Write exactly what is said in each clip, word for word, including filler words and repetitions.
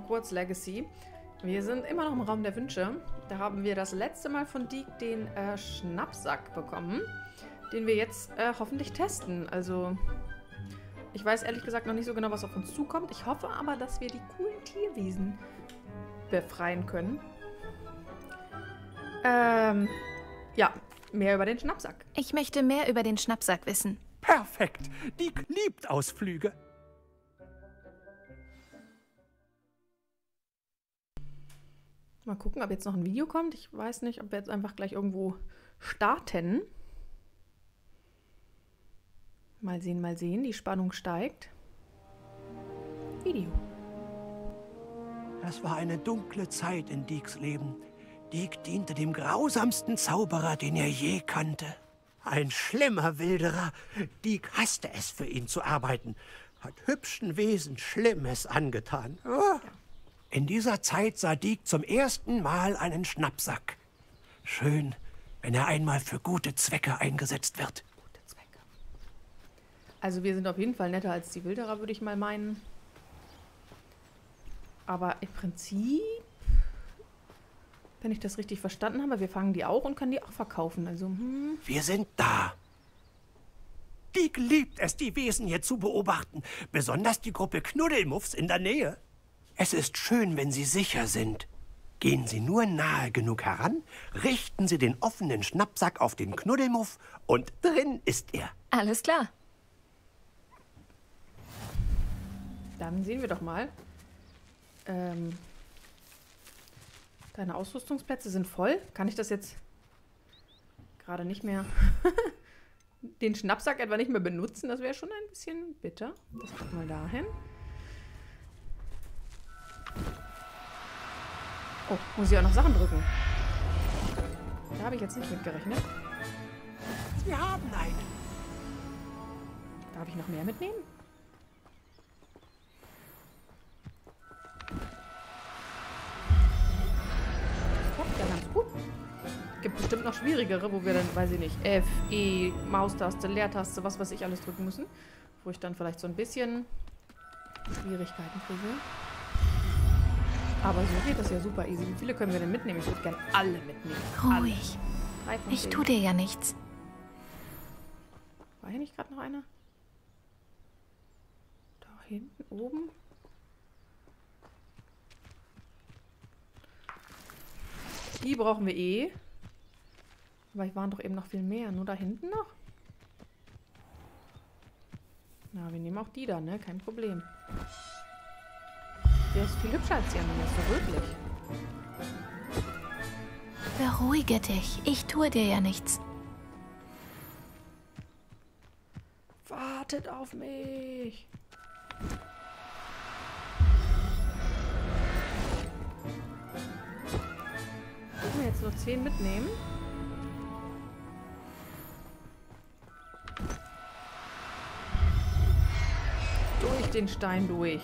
Hogwarts Legacy. Wir sind immer noch im Raum der Wünsche. Da haben wir das letzte Mal von Deek den äh, Schnappsack bekommen, den wir jetzt äh, hoffentlich testen. Also, ich weiß ehrlich gesagt noch nicht so genau, was auf uns zukommt. Ich hoffe aber, dass wir die coolen Tierwesen befreien können. Ähm, ja, mehr über den Schnappsack. Ich möchte mehr über den Schnappsack wissen. Perfekt. Deek liebt Ausflüge. Mal gucken, ob jetzt noch ein Video kommt. Ich weiß nicht, ob wir jetzt einfach gleich irgendwo starten. Mal sehen, mal sehen. Die Spannung steigt. Video. Das war eine dunkle Zeit in Deeks Leben. Deek diente dem grausamsten Zauberer, den er je kannte. Ein schlimmer Wilderer. Deek hasste es, für ihn zu arbeiten. Hat hübschen Wesen Schlimmes angetan. Oh. In dieser Zeit sah Deek zum ersten Mal einen Schnappsack. Schön, wenn er einmal für gute Zwecke eingesetzt wird. Gute Zwecke. Also wir sind auf jeden Fall netter als die Wilderer, würde ich mal meinen. Aber im Prinzip, wenn ich das richtig verstanden habe, wir fangen die auch und können die auch verkaufen. Also, hm. Wir sind da. Deek liebt es, die Wesen hier zu beobachten. Besonders die Gruppe Knuddelmuffs in der Nähe. Es ist schön, wenn Sie sicher sind. Gehen Sie nur nahe genug heran, richten Sie den offenen Schnappsack auf den Knuddelmuff und drin ist er. Alles klar. Dann sehen wir doch mal. Ähm, deine Ausrüstungsplätze sind voll. Kann ich das jetzt gerade nicht mehr... den Schnappsack etwa nicht mehr benutzen? Das wäre schon ein bisschen bitter. Das kommt mal dahin. Oh, muss ich auch noch Sachen drücken? Da habe ich jetzt nicht mit gerechnet. Sie haben einen. Darf ich noch mehr mitnehmen? Das klappt ja ganz gut. Gibt bestimmt noch schwierigere, wo wir dann, weiß ich nicht, F, E, Maustaste, Leertaste, was weiß ich alles drücken müssen. Wo ich dann vielleicht so ein bisschen Schwierigkeiten kriege. Aber so geht das ja super easy. Wie viele können wir denn mitnehmen? Ich würde gerne alle mitnehmen. Ruhig. Alle. Ich tue dir ja nichts. War hier nicht gerade noch einer? Da hinten oben? Die brauchen wir eh. Aber ich waren doch eben noch viel mehr. Nur da hinten noch? Na, wir nehmen auch die da, ne? Kein Problem. Der ist viel hübscher als die anderen. Der ist so rötlich. Beruhige dich. Ich tue dir ja nichts. Wartet auf mich. Ich will jetzt nur zehn mitnehmen. Durch den Stein durch.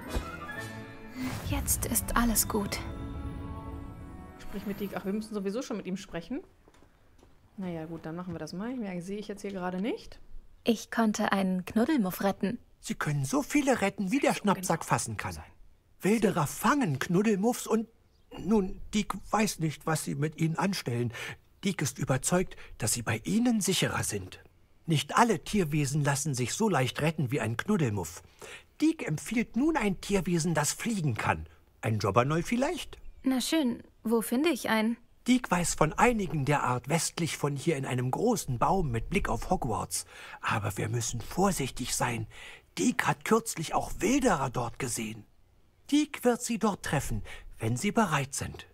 Jetzt ist alles gut. Sprich mit Deek. Ach, wir müssen sowieso schon mit ihm sprechen. Naja, gut, dann machen wir das mal. Mehr sehe ich jetzt hier gerade nicht. Ich konnte einen Knuddelmuff retten. Sie können so viele retten, wie der Schnappsack fassen kann. Wilderer fangen Knuddelmuffs und... Nun, Deek weiß nicht, was sie mit ihnen anstellen. Deek ist überzeugt, dass sie bei ihnen sicherer sind. Nicht alle Tierwesen lassen sich so leicht retten wie ein Knuddelmuff. Deek empfiehlt nun ein Tierwesen, das fliegen kann. Ein Jobbernoll vielleicht? Na schön, wo finde ich einen? Deek weiß von einigen der Art westlich von hier in einem großen Baum mit Blick auf Hogwarts. Aber wir müssen vorsichtig sein. Deek hat kürzlich auch Wilderer dort gesehen. Deek wird sie dort treffen, wenn sie bereit sind.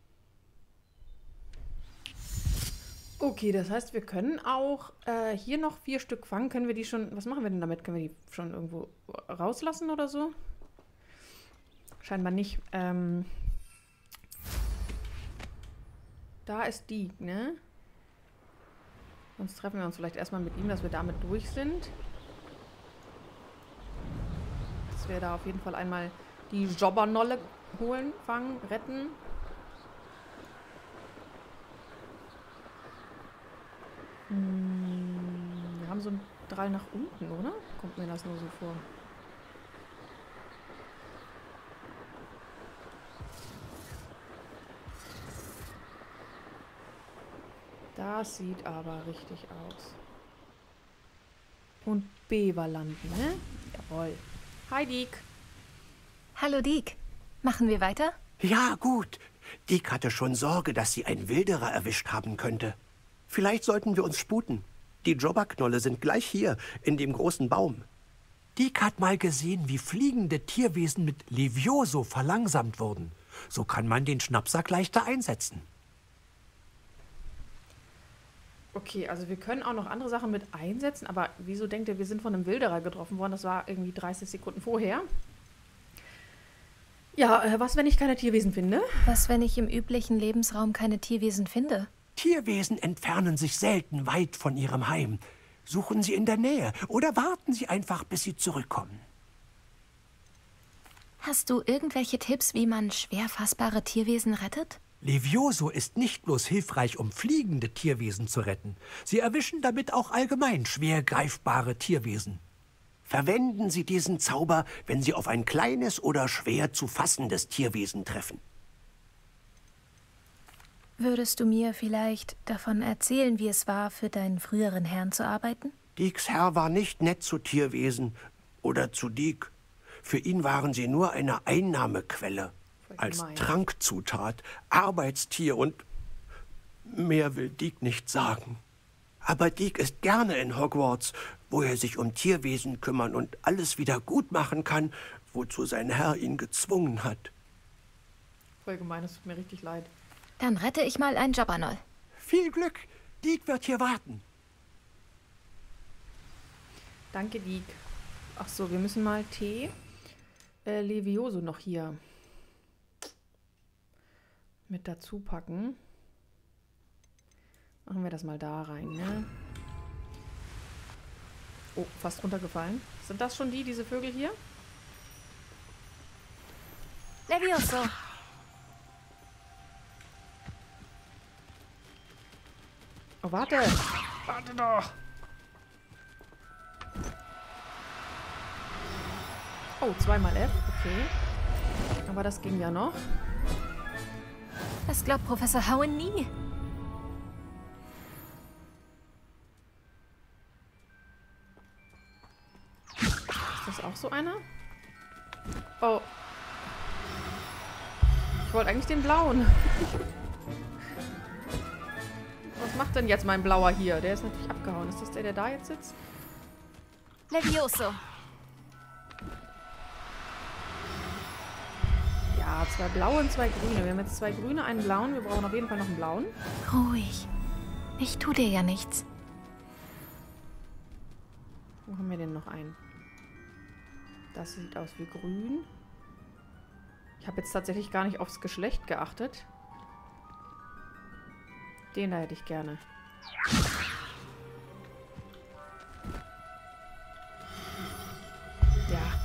Okay, das heißt, wir können auch äh, hier noch vier Stück fangen. Können wir die schon... Was machen wir denn damit? Können wir die schon irgendwo rauslassen oder so? Scheinbar nicht. Ähm, da ist Deek, ne? Sonst treffen wir uns vielleicht erstmal mit ihm, dass wir damit durch sind. Dass wir da auf jeden Fall einmal die Jobbernolle holen, fangen, retten. Wir haben so einen Drall nach unten, oder? Kommt mir das nur so vor. Das sieht aber richtig aus. Und Bever landen, ne? Jawohl. Hi, Deke. Hallo, Deke. Machen wir weiter? Ja, gut. Deke hatte schon Sorge, dass sie einen Wilderer erwischt haben könnte. Vielleicht sollten wir uns sputen. Die Jobberknolle sind gleich hier, in dem großen Baum. Deke hat mal gesehen, wie fliegende Tierwesen mit Levioso verlangsamt wurden. So kann man den Schnappsack leichter einsetzen. Okay, also wir können auch noch andere Sachen mit einsetzen, aber wieso denkt ihr, wir sind von einem Wilderer getroffen worden? Das war irgendwie dreißig Sekunden vorher. Ja, äh, was, wenn ich keine Tierwesen finde? Was, wenn ich im üblichen Lebensraum keine Tierwesen finde? Tierwesen entfernen sich selten weit von ihrem Heim. Suchen sie in der Nähe oder warten sie einfach, bis sie zurückkommen. Hast du irgendwelche Tipps, wie man schwer fassbare Tierwesen rettet? Levioso ist nicht bloß hilfreich, um fliegende Tierwesen zu retten. Sie erwischen damit auch allgemein schwer greifbare Tierwesen. Verwenden Sie diesen Zauber, wenn Sie auf ein kleines oder schwer zu fassendes Tierwesen treffen. Würdest du mir vielleicht davon erzählen, wie es war, für deinen früheren Herrn zu arbeiten? Dekes Herr war nicht nett zu Tierwesen oder zu Deke. Für ihn waren sie nur eine Einnahmequelle. Als Trankzutat, Arbeitstier und mehr will Deke nicht sagen. Aber Deke ist gerne in Hogwarts, wo er sich um Tierwesen kümmern und alles wieder gut machen kann, wozu sein Herr ihn gezwungen hat. Voll gemein, es tut mir richtig leid. Dann rette ich mal einen Jobberknoll. Viel Glück, Deke wird hier warten. Danke, Deke. Ach so, wir müssen mal Tee. Äh, Levioso noch hier mit dazu packen. Machen wir das mal da rein, ne? Oh, fast runtergefallen. Sind das schon die, diese Vögel hier? Levioso. Oh, warte. Warte doch. Oh, zweimal F. Okay. Aber das ging ja noch. Das glaubt Professor Howen nie. Ist das auch so einer? Oh. Ich wollte eigentlich den blauen. Was macht denn jetzt mein blauer hier? Der ist natürlich abgehauen. Ist das der, der da jetzt sitzt? Levioso. Ja, zwei blaue und zwei grüne. Wir haben jetzt zwei grüne, einen blauen. Wir brauchen auf jeden Fall noch einen blauen. Ruhig. Ich tu dir ja nichts. Wo haben wir denn noch einen? Das sieht aus wie grün. Ich habe jetzt tatsächlich gar nicht aufs Geschlecht geachtet. Den da hätte ich gerne. Ja.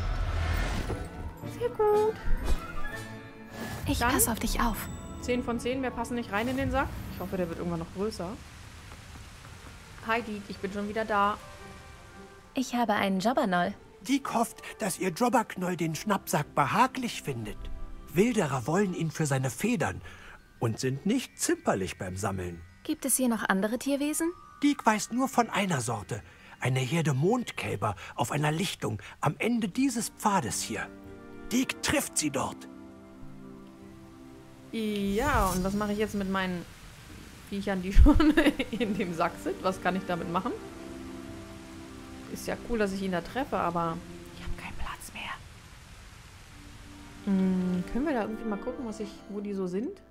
Sehr gut. Ich Dann passe auf dich auf. zehn von zehn, wir passen nicht rein in den Sack. Ich hoffe, der wird irgendwann noch größer. Hi, Deke, ich bin schon wieder da. Ich habe einen Jobberknoll. Deke hofft, dass ihr Jobberknoll den Schnappsack behaglich findet. Wilderer wollen ihn für seine Federn und sind nicht zimperlich beim Sammeln. Gibt es hier noch andere Tierwesen? Deke weiß nur von einer Sorte. Eine Herde Mondkälber auf einer Lichtung am Ende dieses Pfades hier. Deke trifft sie dort. Ja, und was mache ich jetzt mit meinen Viechern, die schon in dem Sack sind? Was kann ich damit machen? Ist ja cool, dass ich ihn da treffe, aber ich habe keinen Platz mehr. Hm, können wir da irgendwie mal gucken, was ich, wo die so sind?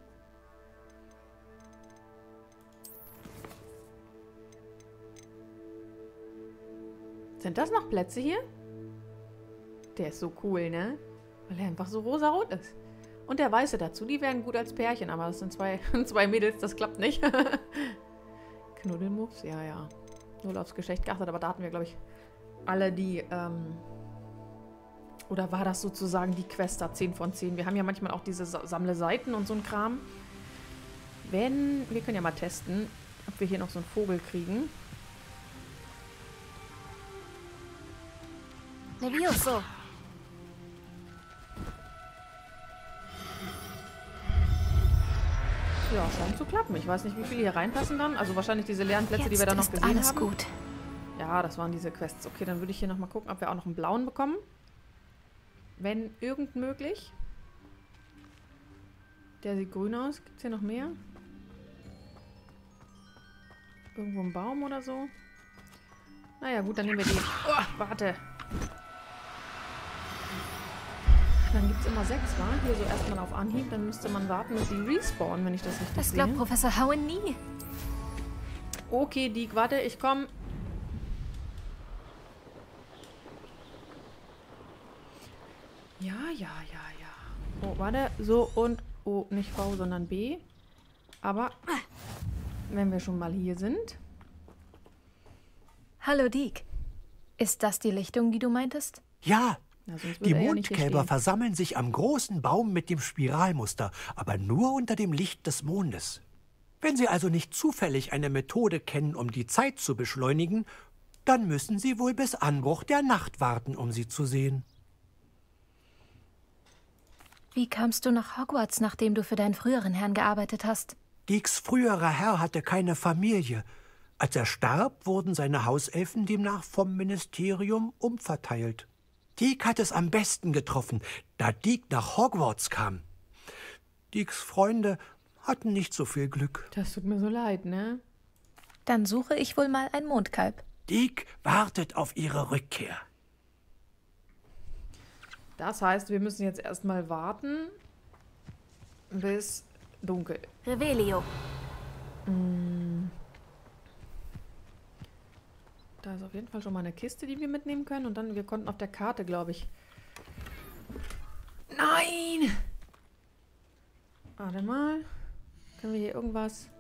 Sind das noch Plätze hier? Der ist so cool, ne? Weil er einfach so rosarot ist. Und der Weiße dazu, die wären gut als Pärchen, aber das sind zwei, zwei Mädels, das klappt nicht. Knuddelmuffs, ja, ja. Null aufs Geschlecht geachtet, aber da hatten wir, glaube ich, alle die, ähm oder war das sozusagen die Quest da, zehn von zehn? Wir haben ja manchmal auch diese Sa Sammle-Seiten und so ein Kram. Wenn, wir können ja mal testen, ob wir hier noch so einen Vogel kriegen. Levioso. Ja, scheint zu klappen. Ich weiß nicht, wie viele hier reinpassen dann. Also wahrscheinlich diese leeren Plätze, Jetzt die wir da noch ist gesehen alles haben. gut. Ja, das waren diese Quests. Okay, dann würde ich hier nochmal gucken, ob wir auch noch einen blauen bekommen. Wenn irgend möglich. Der sieht grün aus. Gibt es hier noch mehr? Irgendwo ein Baum oder so? Naja, gut, dann nehmen wir die. Oh, warte. Dann gibt es immer sechs, wa? Hier so erstmal auf Anhieb. Dann müsste man warten, bis sie respawnen, wenn ich das richtig Das sehe. glaubt Professor Howen nie. Okay, Deke, warte, ich komme. Ja, ja, ja, ja. Oh, warte. So und... Oh, nicht V, sondern B. Aber wenn wir schon mal hier sind... Hallo, Deke. Ist das die Lichtung, die du meintest? Ja, Na, sonst die würde er ja nicht hier Mondkälber stehen. versammeln sich am großen Baum mit dem Spiralmuster, aber nur unter dem Licht des Mondes. Wenn Sie also nicht zufällig eine Methode kennen, um die Zeit zu beschleunigen, dann müssen Sie wohl bis Anbruch der Nacht warten, um sie zu sehen. Wie kamst du nach Hogwarts, nachdem du für deinen früheren Herrn gearbeitet hast? Deeks früherer Herr hatte keine Familie. Als er starb, wurden seine Hauselfen demnach vom Ministerium umverteilt. Deek hat es am besten getroffen, da Deek nach Hogwarts kam. Deeks Freunde hatten nicht so viel Glück. Das tut mir so leid, ne? Dann suche ich wohl mal ein Mondkalb. Deek wartet auf ihre Rückkehr. Das heißt, wir müssen jetzt erstmal warten, bis dunkel. Revelio. Da ist auf jeden Fall schon mal eine Kiste, die wir mitnehmen können. Und dann, wir konnten auf der Karte, glaube ich... Nein! Warte mal. Können wir hier irgendwas...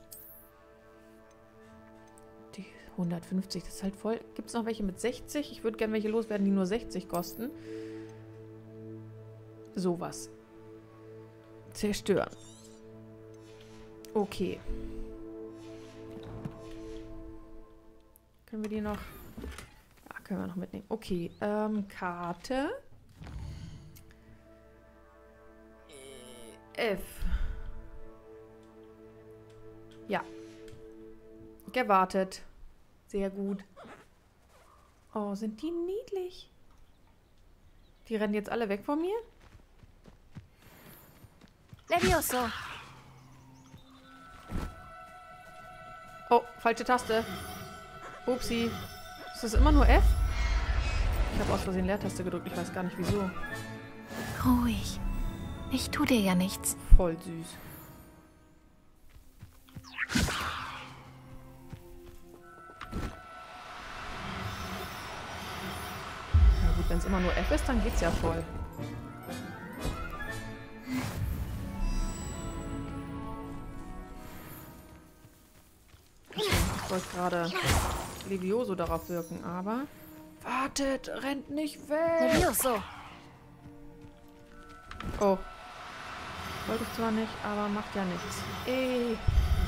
Die hundertfünfzig, das ist halt voll. Gibt es noch welche mit sechzig? Ich würde gerne welche loswerden, die nur sechzig kosten. Sowas. Zerstören. Okay. Können wir die noch... Ja, können wir noch mitnehmen. Okay, ähm, Karte. F. Ja. Gewartet. Sehr gut. Oh, sind die niedlich. Die rennen jetzt alle weg von mir? Levioso. Oh, falsche Taste. Upsi. Ist das immer nur F? Ich habe aus Versehen Leertaste gedrückt. Ich weiß gar nicht wieso. Ruhig. Ich tu dir ja nichts. Voll süß. Na gut, wenn es immer nur F ist, dann geht's ja voll. Ich wollte gerade Levioso darauf wirken, aber... Wartet, rennt nicht weg! Levioso. Oh. Wollte ich zwar nicht, aber macht ja nichts. Ey.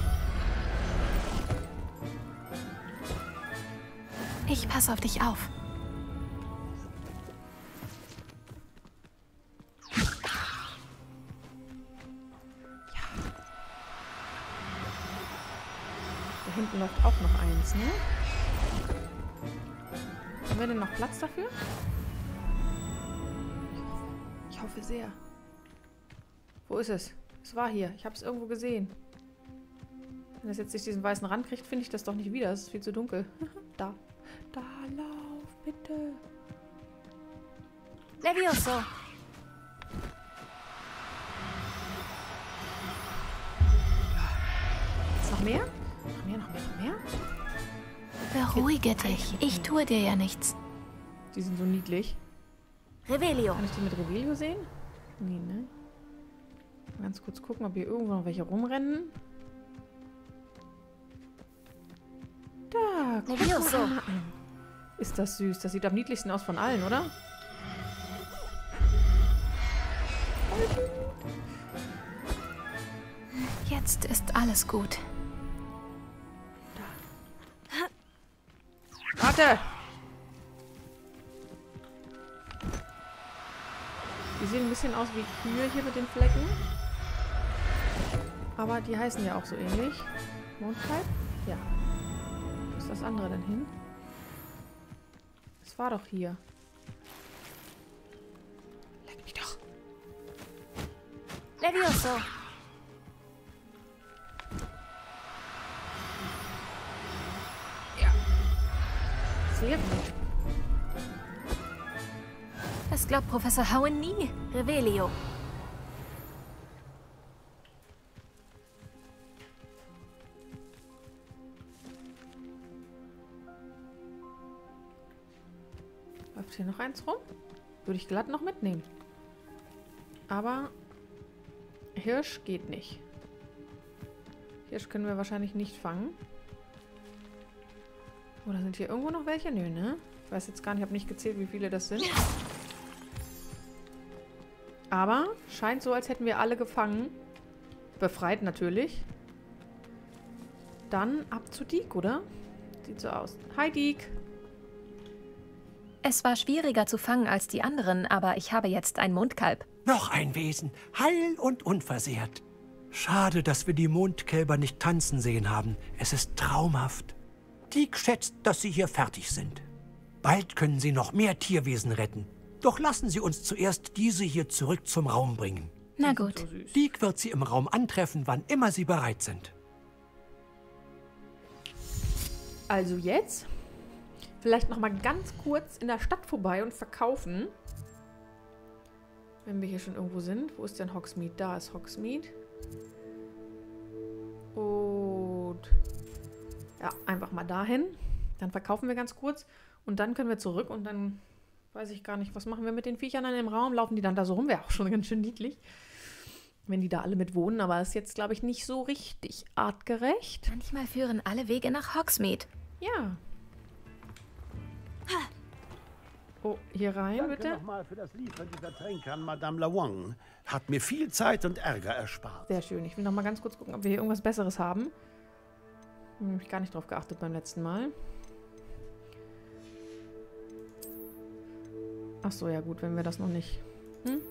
Ich pass auf dich auf. Da hinten läuft auch noch eins, ne? Haben wir denn noch Platz dafür? Ich hoffe sehr. Wo ist es? Es war hier. Ich habe es irgendwo gesehen. Wenn das jetzt nicht diesen weißen Rand kriegt, finde ich das doch nicht wieder. Es ist viel zu dunkel. Da. Da, lauf, bitte. Levioso. Ist noch mehr? Noch mehr, noch mehr, noch mehr? Beruhige dich. Ich tue dir ja nichts. Die sind so niedlich. Revelio. Kann ich die mit Revelio sehen? Nee, ne? Mal ganz kurz gucken, ob hier irgendwo noch welche rumrennen. Da, guck Levioso. mal an. Ist das süß. Das sieht am niedlichsten aus von allen, oder? Jetzt ist alles gut. Warte! Die sehen ein bisschen aus wie Kühe hier mit den Flecken. Aber die heißen ja auch so ähnlich. Mondkalb? Ja. Wo ist das andere denn hin? Das war doch hier. Leck mich doch. Levioso. Ja. Sehr gut. Das glaubt Professor Howen nie. Revelio. Läuft hier noch eins rum? Würde ich glatt noch mitnehmen. Aber Hirsch geht nicht. Hirsch können wir wahrscheinlich nicht fangen. Oder sind hier irgendwo noch welche? Nö, ne? Ich weiß jetzt gar nicht, ich habe nicht gezählt, wie viele das sind. Aber scheint so, als hätten wir alle gefangen. Befreit natürlich. Dann ab zu Deek, oder? Sieht so aus. Hi, Deek. Es war schwieriger zu fangen als die anderen, aber ich habe jetzt ein Mondkalb. Noch ein Wesen, heil und unversehrt. Schade, dass wir die Mondkälber nicht tanzen sehen haben. Es ist traumhaft. Deek schätzt, dass Sie hier fertig sind. Bald können Sie noch mehr Tierwesen retten. Doch lassen Sie uns zuerst diese hier zurück zum Raum bringen. Na gut. So süß. Deek wird Sie im Raum antreffen, wann immer Sie bereit sind. Also jetzt vielleicht noch mal ganz kurz in der Stadt vorbei und verkaufen. Wenn wir hier schon irgendwo sind. Wo ist denn Hogsmeade? Da ist Hogsmeade. Und ja, einfach mal dahin. Dann verkaufen wir ganz kurz. Und dann können wir zurück und dann weiß ich gar nicht, was machen wir mit den Viechern dann im Raum? Laufen die dann da so rum? Wäre auch schon ganz schön niedlich. Wenn die da alle mit wohnen. Aber ist jetzt, glaube ich, nicht so richtig artgerecht. Manchmal führen alle Wege nach Hogsmeade. Ja. Oh, hier rein, Danke bitte. nochmal für das Liefern dieser Tränke an Madame Lawang. Hat mir viel Zeit und Ärger erspart. Sehr schön. Ich will noch mal ganz kurz gucken, ob wir hier irgendwas Besseres haben. Hm, hab ich gar nicht drauf geachtet beim letzten Mal. Ach so, ja gut, wenn wir das noch nicht... Hm?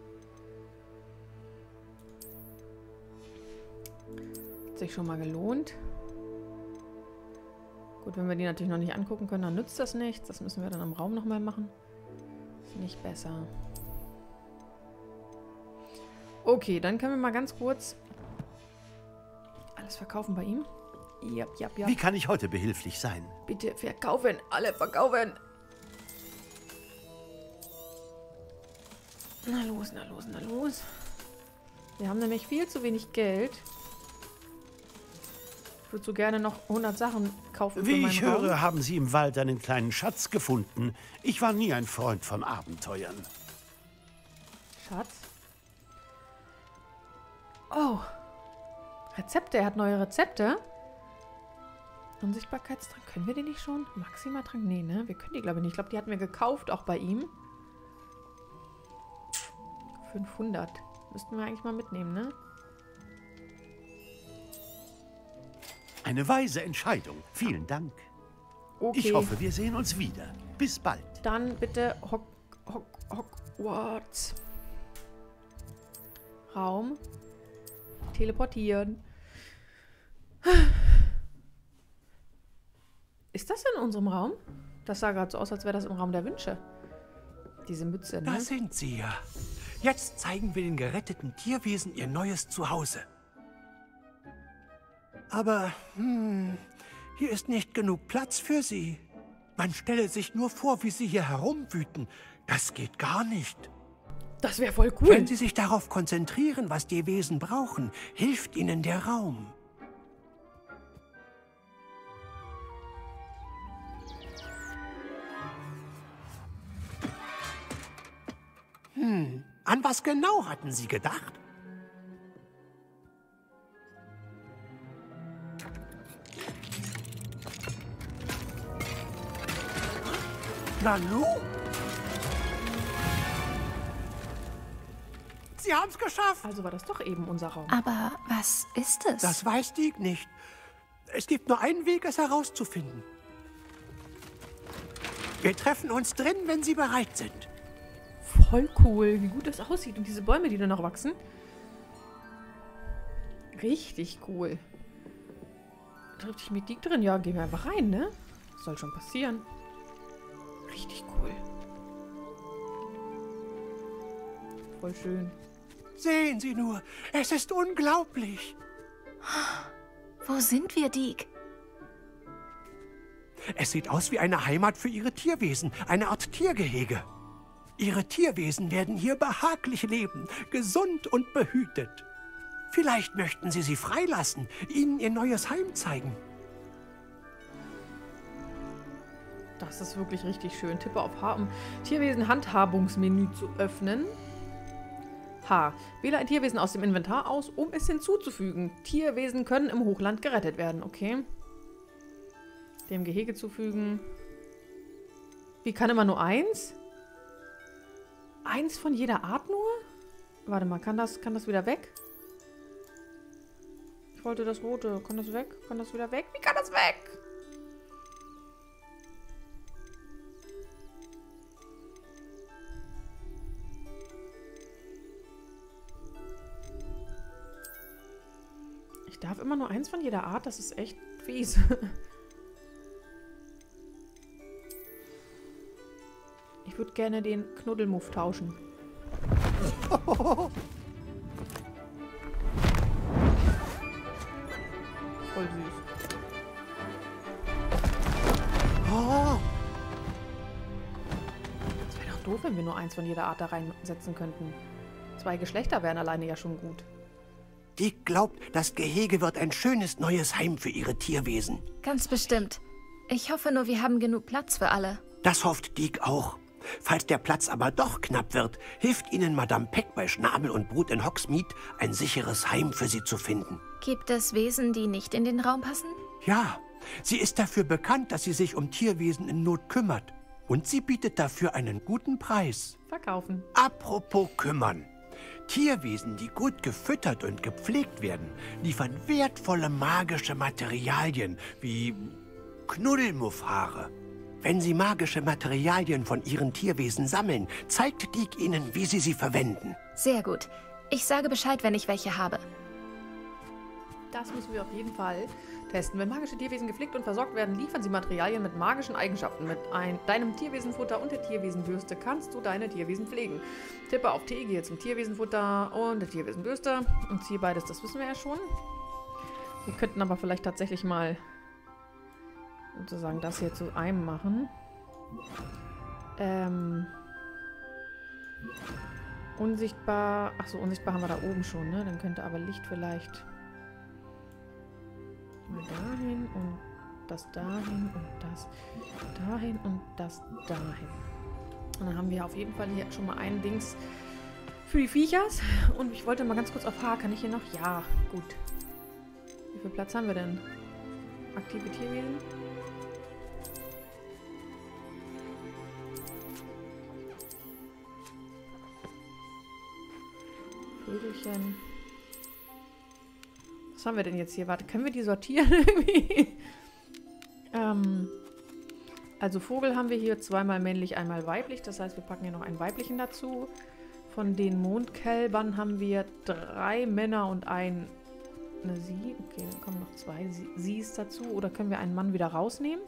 Hat sich schon mal gelohnt. Gut, wenn wir die natürlich noch nicht angucken können, dann nützt das nichts. Das müssen wir dann im Raum nochmal machen. Ist nicht besser. Okay, dann können wir mal ganz kurz alles verkaufen bei ihm. Ja, ja, ja. Wie kann ich heute behilflich sein? Bitte verkaufen. Alle verkaufen. Na los, na los, na los. Wir haben nämlich viel zu wenig Geld. Ich würde so gerne noch hundert Sachen kaufen. Wie für ich meinen höre, Raum. haben Sie im Wald einen kleinen Schatz gefunden. Ich war nie ein Freund von Abenteuern. Schatz. Oh. Rezepte. Er hat neue Rezepte. Unsichtbarkeitstrank. Können wir die nicht schon? Maximatrank? Nee, ne? Wir können die, glaube ich, nicht. Ich glaube, die hatten wir gekauft, auch bei ihm. fünfhundert. Müssten wir eigentlich mal mitnehmen, ne? Eine weise Entscheidung. Vielen Dank. Okay. Ich hoffe, wir sehen uns wieder. Bis bald. Dann bitte Hock, Hock, Hogwarts. Raum. Teleportieren. Ist das in unserem Raum? Das sah gerade so aus, als wäre das im Raum der Wünsche. Diese Mütze, ne? Da sind Sie ja. Jetzt zeigen wir den geretteten Tierwesen ihr neues Zuhause. Aber, hm, hier ist nicht genug Platz für sie. Man stelle sich nur vor, wie sie hier herumwüten. Das geht gar nicht. Das wäre voll cool. Wenn Sie sich darauf konzentrieren, was die Wesen brauchen, hilft ihnen der Raum. Hm, an was genau hatten Sie gedacht? Nanu? Sie haben es geschafft. Also war das doch eben unser Raum. Aber was ist es? Das weiß Deek nicht. Es gibt nur einen Weg, es herauszufinden. Wir treffen uns drin, wenn Sie bereit sind. Voll cool, wie gut das aussieht. Und diese Bäume, die da noch wachsen. Richtig cool. Trifft sich mit Deke drin? Ja, gehen wir einfach rein, ne? Soll schon passieren. Richtig cool. Voll schön. Sehen Sie nur, es ist unglaublich. Wo sind wir, Deke? Es sieht aus wie eine Heimat für Ihre Tierwesen, eine Art Tiergehege. Ihre Tierwesen werden hier behaglich leben, gesund und behütet. Vielleicht möchten Sie sie freilassen, ihnen ihr neues Heim zeigen. Das ist wirklich richtig schön. Tippe auf H, um Tierwesen-Handhabungsmenü zu öffnen. H. Wähle ein Tierwesen aus dem Inventar aus, um es hinzuzufügen. Tierwesen können im Hochland gerettet werden. Okay. Dem Gehege zufügen. Wie, kann immer nur eins? Eins von jeder Art nur? Warte mal, kann das, kann das wieder weg? Ich wollte das rote. Kann das weg? Kann das wieder weg? Wie kann das weg? Ich darf immer nur eins von jeder Art. Das ist echt fies. Ich würde gerne den Knuddelmuff tauschen. Voll süß. Oh. Es wäre doch doof, wenn wir nur eins von jeder Art da reinsetzen könnten. Zwei Geschlechter wären alleine ja schon gut. Deke glaubt, das Gehege wird ein schönes neues Heim für ihre Tierwesen. Ganz bestimmt. Ich hoffe nur, wir haben genug Platz für alle. Das hofft Deke auch. Falls der Platz aber doch knapp wird, hilft Ihnen Madame Peck bei Schnabel und Brut in Hogsmeade, ein sicheres Heim für Sie zu finden. Gibt es Wesen, die nicht in den Raum passen? Ja, sie ist dafür bekannt, dass sie sich um Tierwesen in Not kümmert. Und sie bietet dafür einen guten Preis. Verkaufen. Apropos kümmern. Tierwesen, die gut gefüttert und gepflegt werden, liefern wertvolle magische Materialien wie Knuddelmuffhaare. Wenn Sie magische Materialien von Ihren Tierwesen sammeln, zeigt Deke Ihnen, wie Sie sie verwenden. Sehr gut. Ich sage Bescheid, wenn ich welche habe. Das müssen wir auf jeden Fall testen. Wenn magische Tierwesen gepflegt und versorgt werden, liefern sie Materialien mit magischen Eigenschaften. Mit ein, deinem Tierwesenfutter und der Tierwesenbürste kannst du deine Tierwesen pflegen. Tippe auf T, gehe zum Tierwesenfutter und der Tierwesenbürste und ziehe beides, das wissen wir ja schon. Wir könnten aber vielleicht tatsächlich mal sozusagen das hier zu einem machen. Ähm... Unsichtbar... Achso, unsichtbar haben wir da oben schon, ne? Dann könnte aber Licht vielleicht... Mal dahin und das dahin und das dahin und das dahin. Und dann haben wir auf jeden Fall hier schon mal ein Dings für die Viechers. Und ich wollte mal ganz kurz auf H. Kann ich hier noch? Ja, gut. Wie viel Platz haben wir denn? Aktive Tierwesen? Vögelchen. Was haben wir denn jetzt hier? Warte, können wir die sortieren irgendwie? ähm, also Vogel haben wir hier zweimal männlich, einmal weiblich. Das heißt, wir packen hier noch einen weiblichen dazu. Von den Mondkälbern haben wir drei Männer und ein, eine Sie. Okay, dann kommen noch zwei Sie Sie's dazu. Oder können wir einen Mann wieder rausnehmen?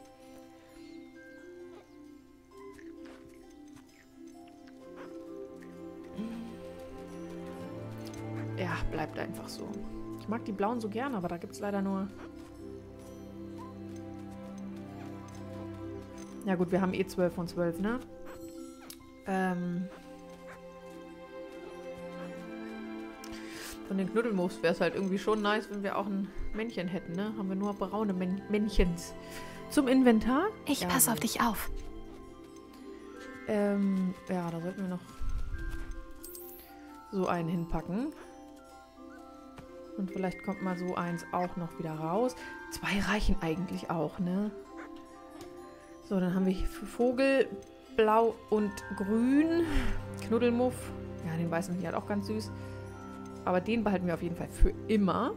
Ja, bleibt einfach so. Ich mag die blauen so gern, aber da gibt es leider nur... Ja gut, wir haben eh zwölf von zwölf, ne? Ähm... Von den Knuddelmuffs wäre es halt irgendwie schon nice, wenn wir auch ein Männchen hätten, ne? Haben wir nur braune Män Männchens. Zum Inventar? Ich ja, passe auf dich auf. Ähm, ja, da sollten wir noch so einen hinpacken. Und vielleicht kommt mal so eins auch noch wieder raus. Zwei reichen eigentlich auch, ne? So, dann haben wir hier für Vogel blau und grün. Knuddelmuff. Ja, den weißen finde ich halt auch ganz süß. Aber den behalten wir auf jeden Fall für immer.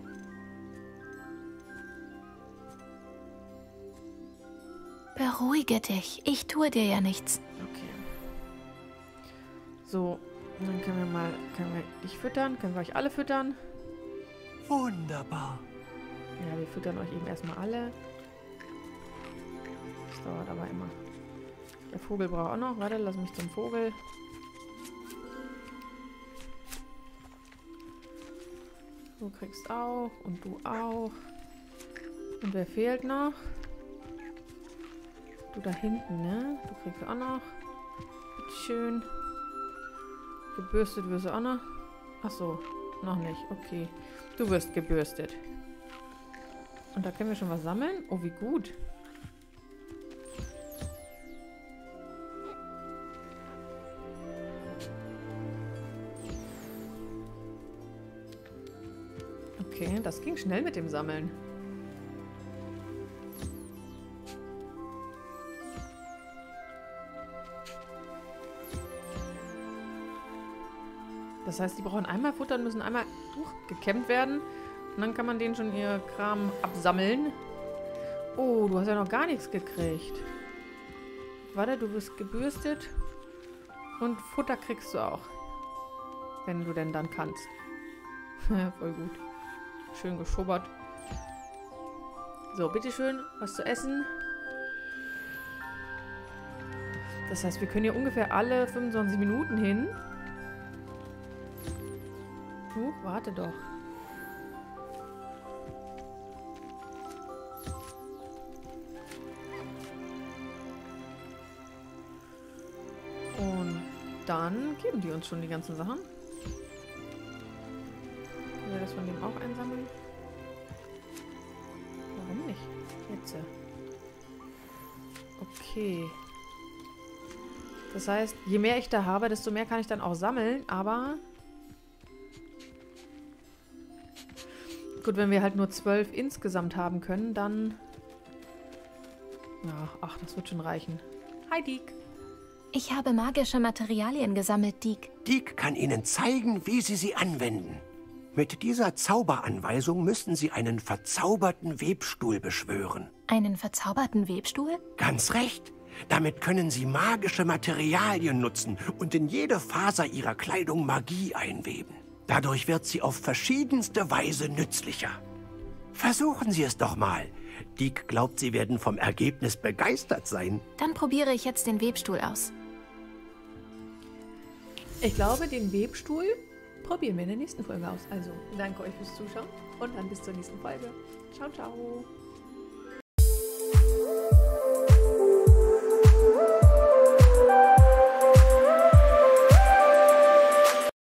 Beruhige dich. Ich tue dir ja nichts. Okay. So, dann können wir mal, können wir dich füttern. Können wir euch alle füttern. Wunderbar. Ja, wir füttern euch eben erstmal alle. Das dauert aber immer. Der Vogel braucht auch noch. Warte, lass mich zum Vogel. Du kriegst auch und du auch. Und wer fehlt noch? Du da hinten, ne? Du kriegst auch noch. Schön. Gebürstet wirst du auch noch. Ach so, noch nicht. Okay. Du wirst gebürstet. Und da können wir schon was sammeln. Oh, wie gut. Okay, das ging schnell mit dem Sammeln. Das heißt, die brauchen einmal Futter und müssen einmal gekämmt werden. Und dann kann man denen schon ihr Kram absammeln. Oh, du hast ja noch gar nichts gekriegt. Warte, du wirst gebürstet. Und Futter kriegst du auch. Wenn du denn dann kannst. Voll gut. Schön geschubbert. So, bitteschön, was zu essen. Das heißt, wir können hier ungefähr alle fünfundzwanzig Minuten hin. Huch, warte doch. Und dann geben die uns schon die ganzen Sachen. Können wir das von dem auch einsammeln? Warum nicht? Jetzt. Okay. Das heißt, je mehr ich da habe, desto mehr kann ich dann auch sammeln, aber... Gut, wenn wir halt nur zwölf insgesamt haben können, dann... Ja, ach, das wird schon reichen. Hi, Deek. Ich habe magische Materialien gesammelt, Deek. Deek kann Ihnen zeigen, wie Sie sie anwenden. Mit dieser Zauberanweisung müssen Sie einen verzauberten Webstuhl beschwören. Einen verzauberten Webstuhl? Ganz recht. Damit können Sie magische Materialien nutzen und in jede Faser Ihrer Kleidung Magie einweben. Dadurch wird sie auf verschiedenste Weise nützlicher. Versuchen Sie es doch mal. Deek glaubt, Sie werden vom Ergebnis begeistert sein. Dann probiere ich jetzt den Webstuhl aus. Ich glaube, den Webstuhl probieren wir in der nächsten Folge aus. Also, danke euch fürs Zuschauen und dann bis zur nächsten Folge. Ciao, ciao.